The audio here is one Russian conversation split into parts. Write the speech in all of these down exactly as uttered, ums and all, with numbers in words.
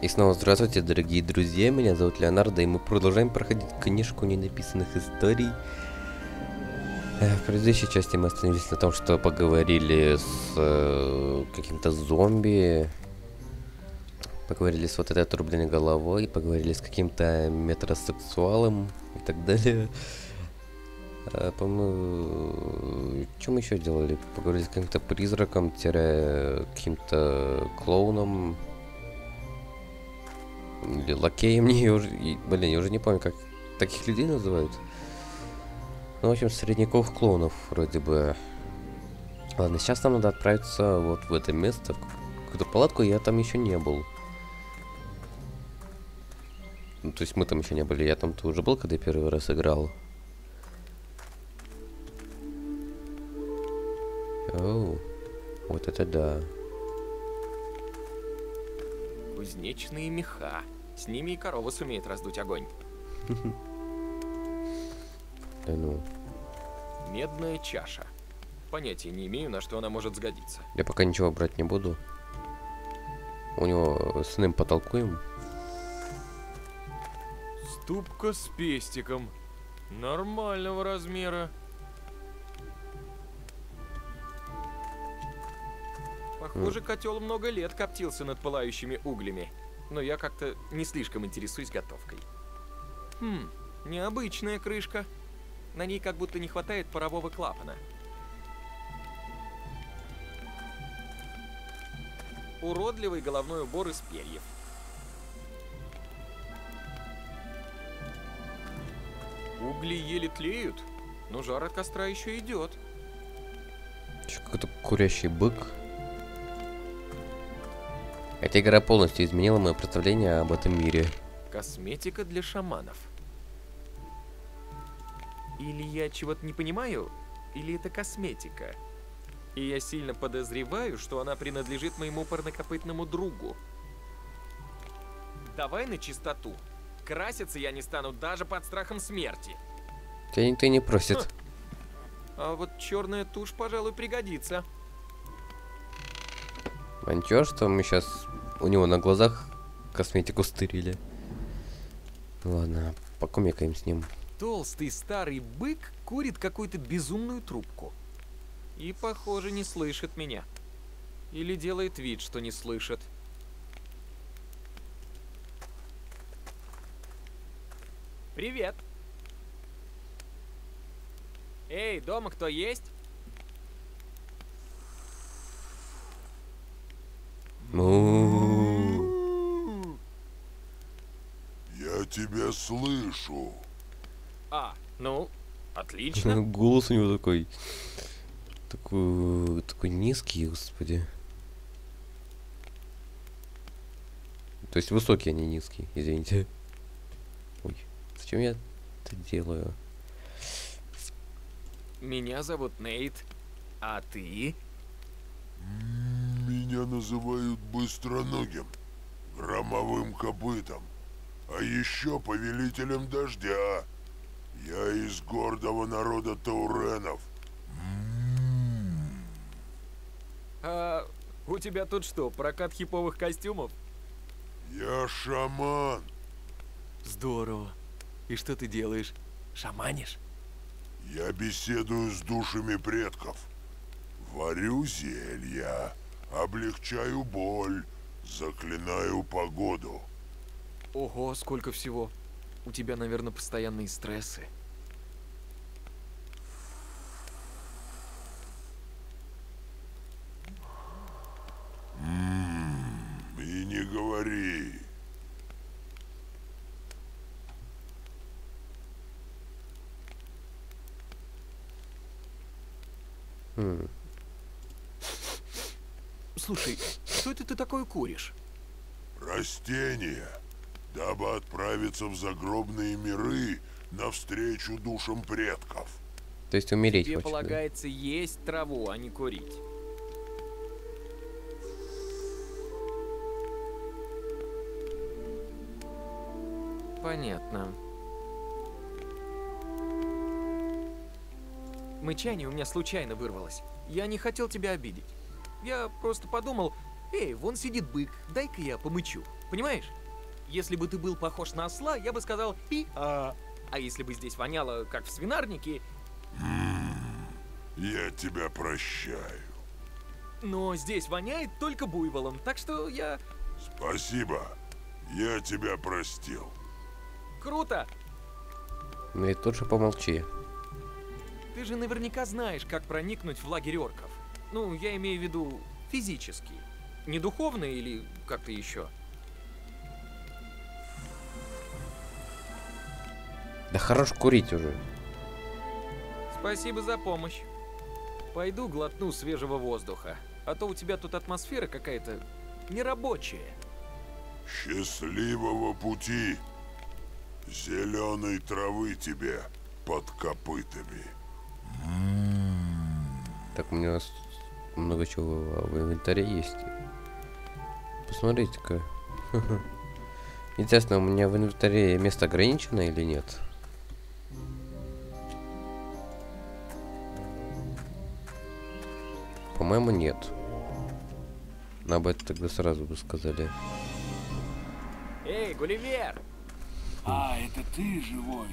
И снова здравствуйте, дорогие друзья, меня зовут Леонардо, и мы продолжаем проходить книжку ненаписанных историй. В предыдущей части мы остановились на том, что поговорили с э, каким-то зомби, поговорили с вот этой отрубленной головой, поговорили с каким-то метросексуалом и так далее. А, по-моему, что мы еще делали? Поговорили с каким-то призраком, каким-то клоуном. Или лакеем, мне я уже, и, блин, я уже не помню, как таких людей называют. Ну, в общем, средняков клоунов, вроде бы. Ладно, сейчас нам надо отправиться вот в это место, в какую-то палатку, я там еще не был. Ну, то есть мы там еще не были, я там-то уже был, когда я первый раз играл. Оу, вот это да. Кузнечные меха. С ними и корова сумеет раздуть огонь. Да ну. Медная чаша. Понятия не имею, на что она может сгодиться. Я пока ничего брать не буду. У него с ним потолкуем. Ступка с пестиком. Нормального размера. Похоже, котел много лет коптился над пылающими углями. Но я как-то не слишком интересуюсь готовкой. Хм, необычная крышка. На ней как будто не хватает парового клапана. Уродливый головной убор из перьев. Угли еле тлеют, но жар от костра еще идет. Какой-то курящий бык. Эта игра полностью изменила мое представление об этом мире. Косметика для шаманов. Или я чего-то не понимаю, или это косметика. И я сильно подозреваю, что она принадлежит моему парнокопытному другу. Давай на чистоту. Краситься я не стану даже под страхом смерти. Тебя никто не просит. Ха. А вот черная тушь, пожалуй, пригодится. А ничего, что мы сейчас у него на глазах косметику стырили. Ладно, покумекаем с ним. Толстый старый бык курит какую-то безумную трубку. И, похоже, не слышит меня. Или делает вид, что не слышит. Привет. Эй, дома кто есть? Ну. Я тебя слышу. А, ну, отлично. Голос у него такой, такой, такой низкий, господи. То есть высокий, а не низкий, извините. Ой, зачем я это делаю? Меня зовут Нейт, а ты? Меня называют быстроногим, громовым копытом, а еще повелителем дождя. Я из гордого народа тауренов. А у тебя тут что, прокат хиповых костюмов? Я шаман. Здорово. И что ты делаешь? Шаманишь? Я беседую с душами предков. Варю зелья, облегчаю боль, заклинаю погоду. Ого, сколько всего. У тебя, наверное, постоянные стрессы. Ммм, и не говори. Хм. Слушай, что это ты такое куришь? Растения, дабы отправиться в загробные миры навстречу душам предков. То есть умереть Тебе хочет, да? полагается есть траву, а не курить. Понятно. Мычание у меня случайно вырвалось. Я не хотел тебя обидеть. Я просто подумал, эй, вон сидит бык, дай-ка я помычу. Понимаешь? Если бы ты был похож на осла, я бы сказал пи-а. А если бы здесь воняло, как в свинарнике... Я тебя прощаю. Но здесь воняет только буйволом, так что я... Спасибо. Я тебя простил. Круто! Ну и тут же помолчи. Ты же наверняка знаешь, как проникнуть в лагерь орков. Ну, я имею в виду физически. Не духовно или как-то еще. Да хорош курить уже. Спасибо за помощь. Пойду глотну свежего воздуха. А то у тебя тут атмосфера какая-то нерабочая. Счастливого пути. Зеленой травы тебе под копытами. Так, у меня много чего в инвентаре есть. Посмотрите-ка. Интересно, у меня в инвентаре место ограничено или нет? По-моему, нет. Нам бы это тогда сразу бы сказали. Эй, Гулливер! А, это ты живой?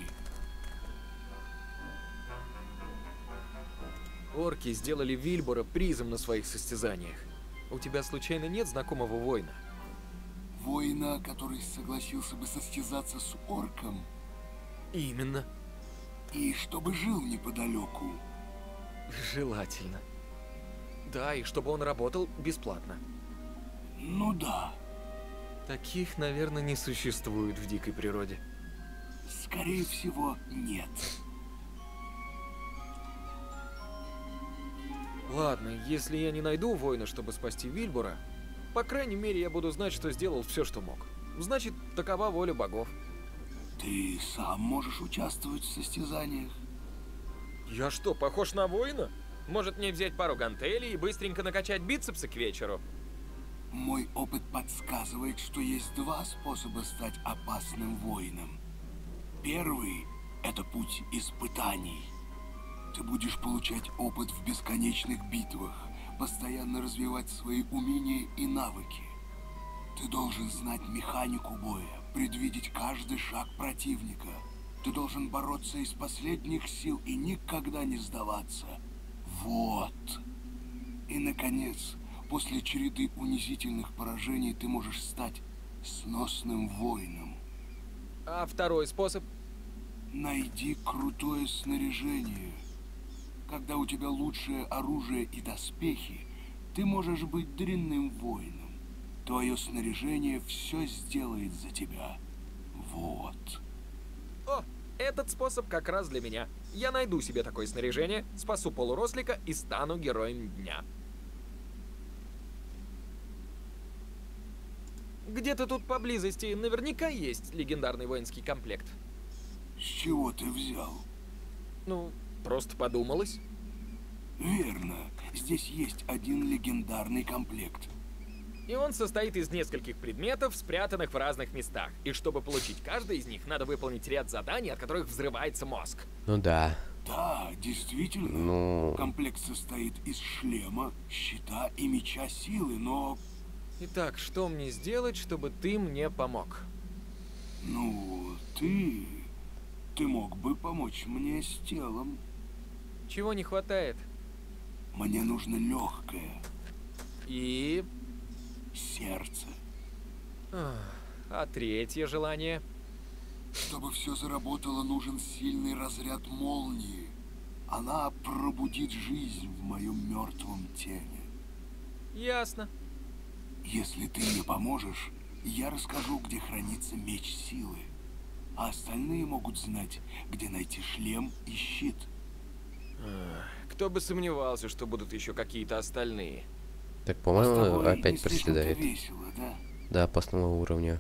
Орки сделали Вильбора призом на своих состязаниях. У тебя случайно нет знакомого воина? Воина, который согласился бы состязаться с орком? Именно. И чтобы жил неподалеку? Желательно. Да, и чтобы он работал бесплатно. Ну да. Таких, наверное, не существует в дикой природе. Скорее всего, нет. Ладно, если я не найду воина, чтобы спасти Вильбора, по крайней мере, я буду знать, что сделал все, что мог. Значит, такова воля богов. Ты сам можешь участвовать в состязаниях? Я что, похож на воина? Может, мне взять пару гантелей и быстренько накачать бицепсы к вечеру? Мой опыт подсказывает, что есть два способа стать опасным воином. Первый – это путь испытаний. Ты будешь получать опыт в бесконечных битвах, постоянно развивать свои умения и навыки. Ты должен знать механику боя, предвидеть каждый шаг противника. Ты должен бороться из последних сил и никогда не сдаваться. Вот. И, наконец, после череды унизительных поражений ты можешь стать сносным воином. А второй способ? Найди крутое снаряжение. Когда у тебя лучшее оружие и доспехи, ты можешь быть дрянным воином. Твое снаряжение все сделает за тебя. Вот. О, этот способ как раз для меня. Я найду себе такое снаряжение, спасу полурослика и стану героем дня. Где-то тут поблизости наверняка есть легендарный воинский комплект. С чего ты взял? Ну, просто подумалось. Верно. Здесь есть один легендарный комплект. И он состоит из нескольких предметов, спрятанных в разных местах. И чтобы получить каждый из них, надо выполнить ряд заданий, от которых взрывается мозг. Ну да. Да, действительно. Ну... Комплект состоит из шлема, щита и меча силы, но... Итак, что мне сделать, чтобы ты мне помог? Ну, ты... Ты мог бы помочь мне с телом. Чего не хватает? Мне нужно легкое. И... Сердце. А третье желание? Чтобы все заработало, нужен сильный разряд молнии. Она пробудит жизнь в моем мертвом теле. Ясно. Если ты мне поможешь, я расскажу, где хранится меч силы. А остальные могут знать, где найти шлем и щит. Кто бы сомневался, что будут еще какие-то остальные. Так, С по-моему, тобой опять не слишком-то проседает. весело, да? Да, по основному уровню.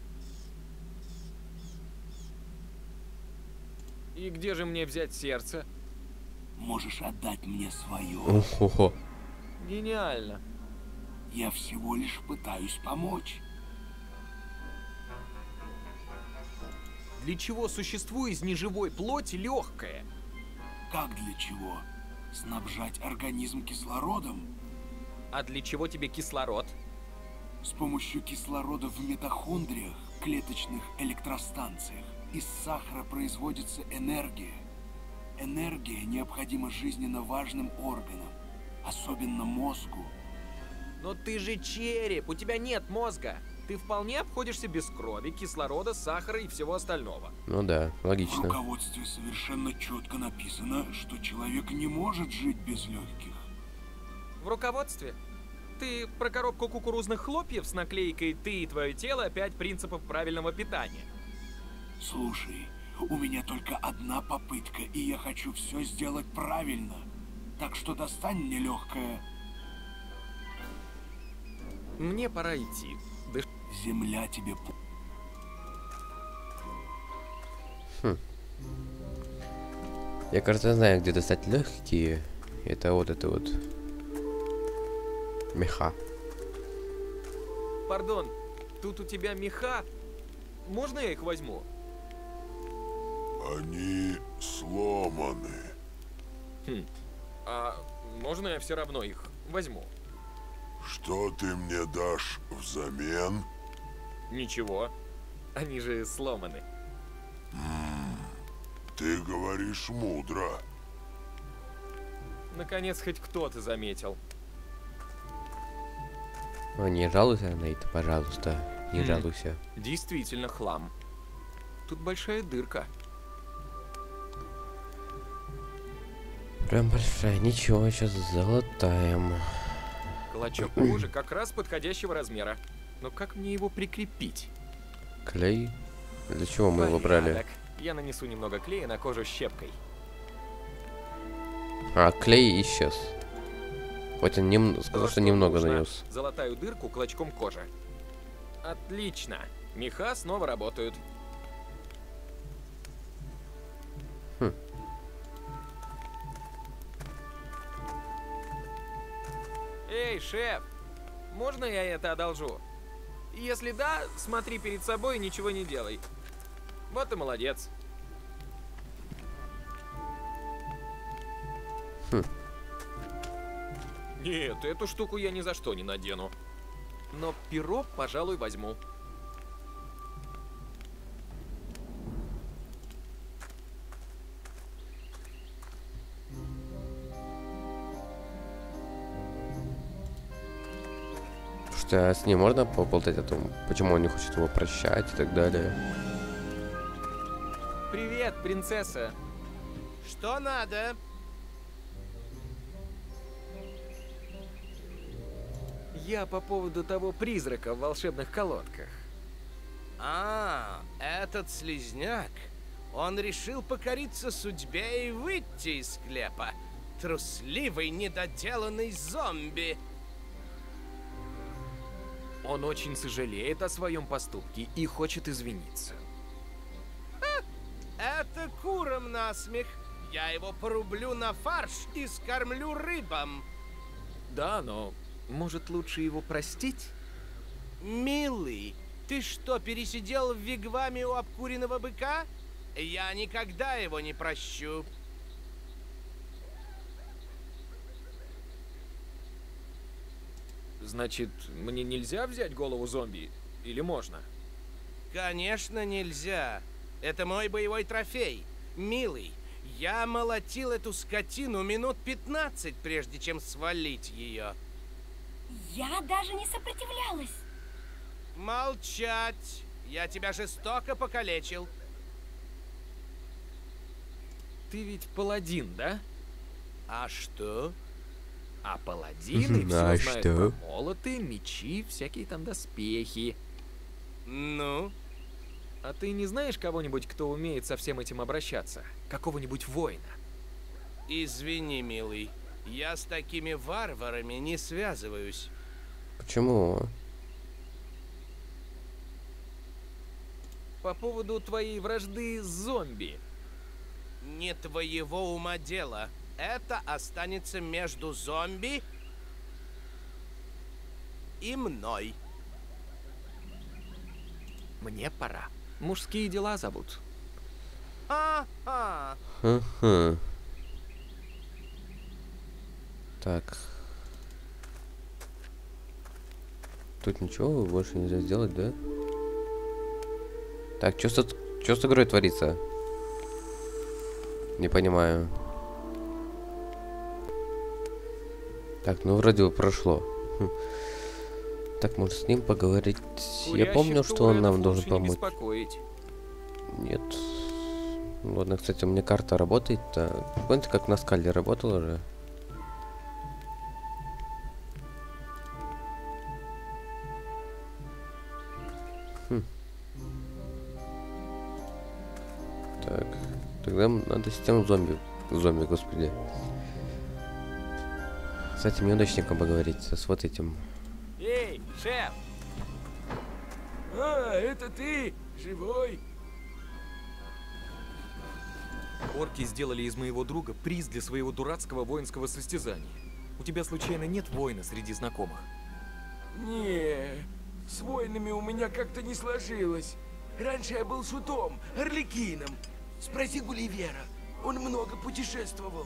И где же мне взять сердце? Можешь отдать мне свое. Ого. Гениально. Я всего лишь пытаюсь помочь. Для чего существу из неживой плоти легкое? Как для чего? Снабжать организм кислородом? А для чего тебе кислород? С помощью кислорода в митохондриях, клеточных электростанциях, из сахара производится энергия. Энергия необходима жизненно важным органам, особенно мозгу. Но ты же череп, у тебя нет мозга. Ты вполне обходишься без крови, кислорода, сахара и всего остального. Ну да, В логично. руководстве совершенно четко написано, что человек не может жить без легких. В руководстве? Ты про коробку кукурузных хлопьев с наклейкой «Ты и твое тело. Пять принципов правильного питания». Слушай, у меня только одна попытка, и я хочу все сделать правильно. Так что достань мне легкое. Мне пора идти. Дыш... Земля тебе... Я, кажется, знаю, где достать легкие. Это вот это вот. Меха. Пардон, тут у тебя меха. Можно я их возьму? Они сломаны. Хм. А можно я все равно их возьму? Что ты мне дашь взамен? Ничего. Они же сломаны. Ты говоришь мудро. Наконец, хоть кто-то заметил. О, не жалуйся на это, пожалуйста. Не Хм. жалуйся. Действительно хлам. Тут большая дырка. Прям большая. Ничего, сейчас залатаем. Клочок кожи как раз подходящего размера. Но как мне его прикрепить? Клей. Для чего мы его брали? Порядок. Я нанесу немного клея на кожу щепкой. А, клей исчез. Хоть он нем... сказал, То, что немного нужно. нанес. Залатаю дырку клочком кожи. Отлично. Меха снова работают. Хм. Эй, шеф! Можно я это одолжу? Если да, смотри перед собой и ничего не делай. Вот и молодец. Хм. Нет, эту штуку я ни за что не надену. Но перо, пожалуй, возьму. Что, а с ним можно поболтать о том, почему он не хочет его прощать и так далее? Привет, принцесса. Что надо? Я по поводу того призрака в волшебных колодках. А, этот слизняк. Он решил покориться судьбе и выйти из склепа. Трусливый, недоделанный зомби. Он очень сожалеет о своем поступке и хочет извиниться. Это курам насмех. Я его порублю на фарш и скормлю рыбам. Да, но может лучше его простить? Милый, ты что, пересидел в вигваме у обкуренного быка? Я никогда его не прощу. Значит, мне нельзя взять голову зомби? Или можно? Конечно, нельзя. Это мой боевой трофей. Милый, я молотил эту скотину минут пятнадцать, прежде чем свалить ее. Я даже не сопротивлялась. Молчать! Я тебя жестоко покалечил. Ты ведь паладин, да? А что? А паладины все А знают что? про молоты, мечи, всякие там доспехи. Ну? А ты не знаешь кого-нибудь, кто умеет со всем этим обращаться? Какого-нибудь воина? Извини, милый. Я с такими варварами не связываюсь. Почему? По поводу твоей вражды с зомби. Не твоего ума дело. Это останется между зомби и мной. Мне пора. Мужские дела зовут. А-а. Ага. Так. Тут ничего больше нельзя сделать, да? Так, что с, что с игрой творится? Не понимаю. Так, ну вроде бы прошло. Хм. Так, может с ним поговорить? Я помню, что он нам должен помочь. Нет. Ладно, кстати, у меня карта работает-то. Помните, как на скале работала же? Хм. Так, тогда надо с тем зомби. Зомби, господи. С этим неудачником поговорить, с вот этим. Эй, шеф! А, это ты? Живой? Орки сделали из моего друга приз для своего дурацкого воинского состязания. У тебя случайно нет воина среди знакомых? Не, с воинами у меня как-то не сложилось. Раньше я был шутом, Арлекином. Спроси Гулливера, он много путешествовал.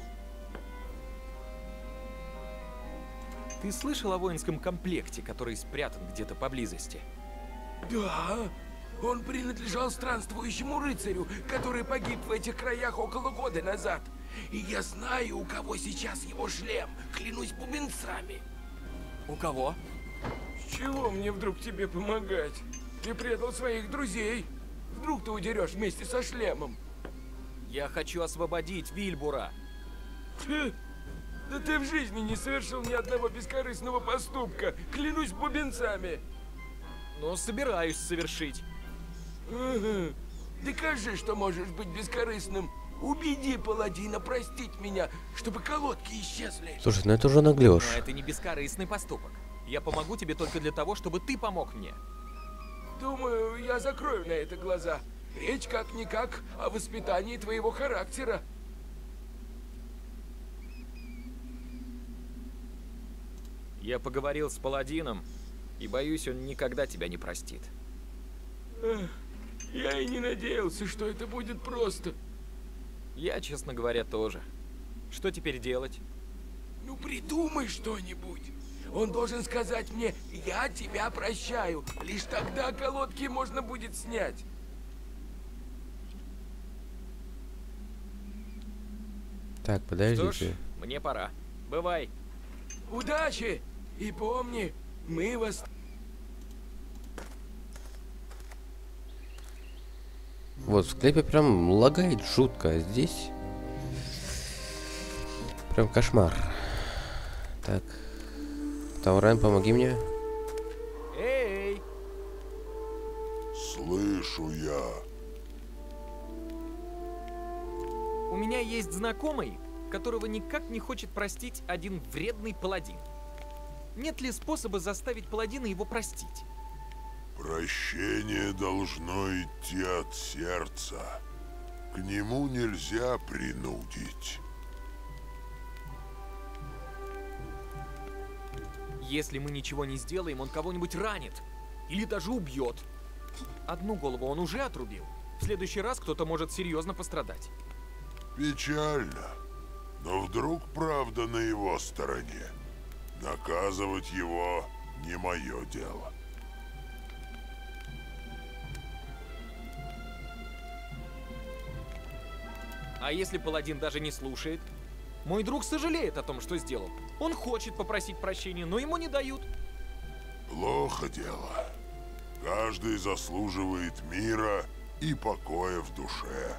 Ты слышал о воинском комплекте, который спрятан где-то поблизости? Да, он принадлежал странствующему рыцарю, который погиб в этих краях около года назад. И я знаю, у кого сейчас его шлем, клянусь бубенцами. У кого? С чего мне вдруг тебе помогать? Ты предал своих друзей. Вдруг ты удерешь вместе со шлемом. Я хочу освободить Вильбура. Фу. Да ты в жизни не совершил ни одного бескорыстного поступка, клянусь бубенцами. Но собираюсь совершить. Ага. Докажи, что можешь быть бескорыстным. Убеди паладина простить меня, чтобы колодки исчезли. Слушай, ну это уже наглёшь. Но это не бескорыстный поступок. Я помогу тебе только для того, чтобы ты помог мне. Думаю, я закрою на это глаза. Речь как-никак о воспитании твоего характера. Я поговорил с паладином, и боюсь, он никогда тебя не простит. Эх, я и не надеялся, что это будет просто. Я, честно говоря, тоже. Что теперь делать? Ну придумай что-нибудь. Он должен сказать мне: я тебя прощаю. Лишь тогда колодки можно будет снять. Так, подождите. Что ж, мне пора. Бывай. Удачи! И помни, мы вас... Вот, в склепе прям лагает жутко, а здесь... Прям кошмар. Так. Таурайн, помоги мне. Эй! Слышу я. У меня есть знакомый, которого никак не хочет простить один вредный паладин. Нет ли способа заставить паладина его простить? Прощение должно идти от сердца. К нему нельзя принудить. Если мы ничего не сделаем, он кого-нибудь ранит. Или даже убьет. Одну голову он уже отрубил. В следующий раз кто-то может серьезно пострадать. Печально. Но вдруг правда на его стороне. Наказывать его не мое дело. А если паладин даже не слушает? Мой друг сожалеет о том, что сделал. Он хочет попросить прощения, но ему не дают. Плохо дело. Каждый заслуживает мира и покоя в душе.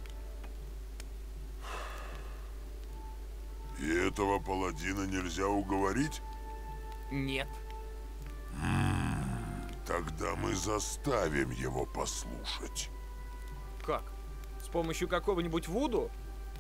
И этого паладина нельзя уговорить? Нет. Тогда мы заставим его послушать. Как? С помощью какого-нибудь вуду?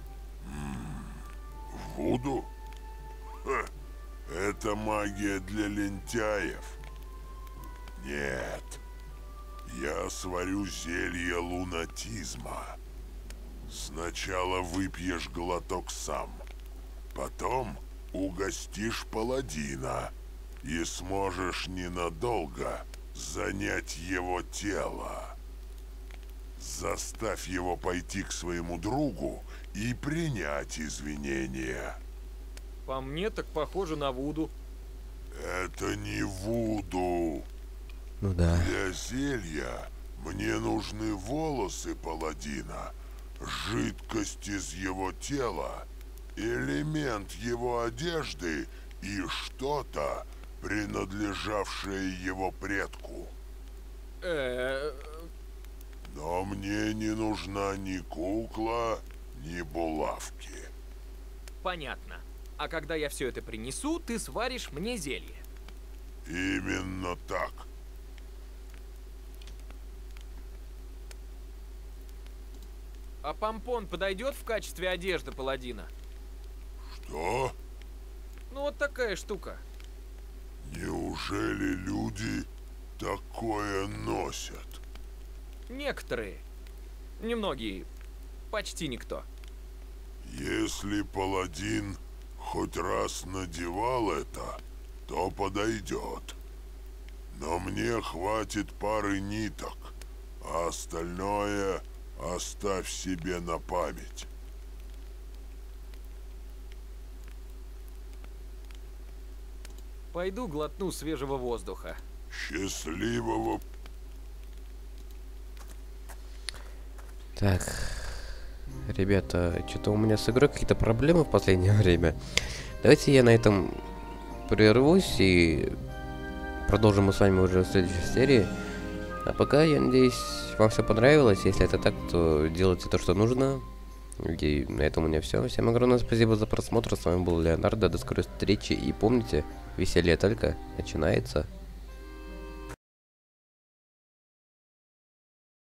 Вуду? Ха, это магия для лентяев. Нет. Я сварю зелье лунатизма. Сначала выпьешь глоток сам. Потом угостишь паладина и сможешь ненадолго занять его тело. Заставь его пойти к своему другу и принять извинения. По мне так похоже на вуду. Это не вуду. Ну да. Для зелья мне нужны волосы паладина, жидкость из его тела, элемент его одежды и что-то, принадлежавшее его предку. Э, Но мне не нужна ни кукла, ни булавки. понятно. А когда я все это принесу, ты сваришь мне зелье. Именно так. А помпон подойдет в качестве одежды паладина? Что? Ну вот такая штука. Неужели люди такое носят? Некоторые. Немногие. Почти никто. Если паладин хоть раз надевал это, то подойдет. Но мне хватит пары ниток, а остальное оставь себе на память. Пойду глотну свежего воздуха. Счастливого. Так, ребята, что-то у меня с игрой какие-то проблемы в последнее время. Давайте я на этом прервусь и продолжим мы с вами уже в следующей серии. А пока, я надеюсь, вам все понравилось. Если это так, то делайте то, что нужно. И на этом у меня все. Всем огромное спасибо за просмотр. С вами был Леонардо. До скорой встречи. И помните, веселье только начинается.